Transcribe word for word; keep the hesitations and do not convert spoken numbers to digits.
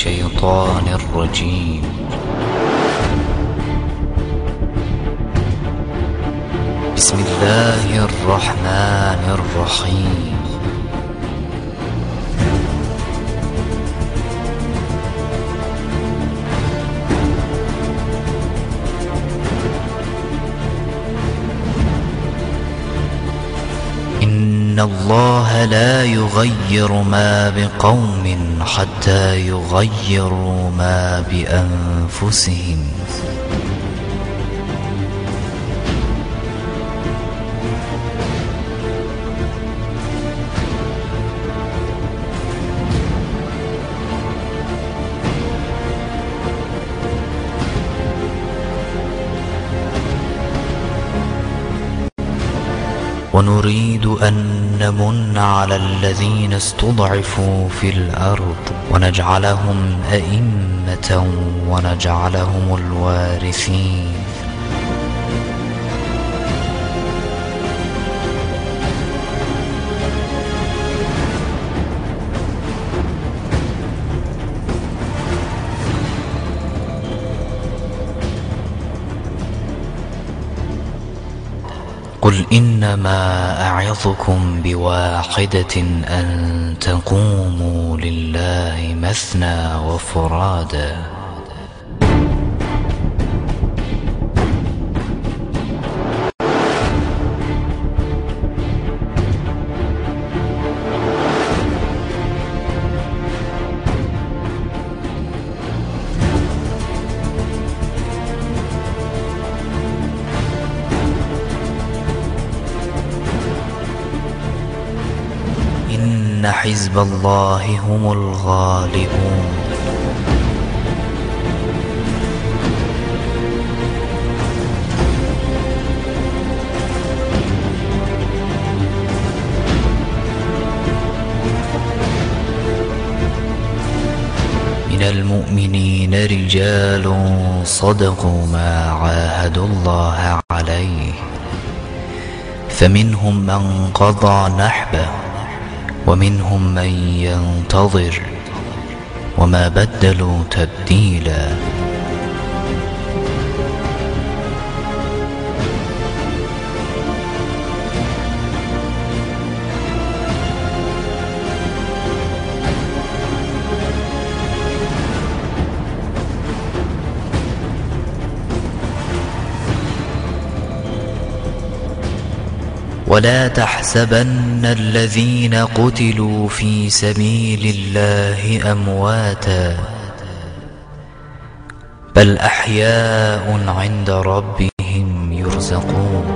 الشيطان الرجيم. بسم الله الرحمن الرحيم. إن الله لا يغير ما بقوم حتى يغيروا ما بأنفسهم. ونريد أن نمن على الذين استضعفوا في الأرض ونجعلهم أئمة ونجعلهم الوارثين. قل إنما أعظكم بواحدة أن تقوموا لله مثنى وفرادا. إن حزب الله هم الغالبون. من المؤمنين رجال صدقوا ما عاهدوا الله عليه فمنهم من قضى نحبه ومنهم من ينتظر وما بدلوا تبديلا. ولا تحسبن الذين قتلوا في سبيل الله أمواتا بل أحياء عند ربهم يرزقون.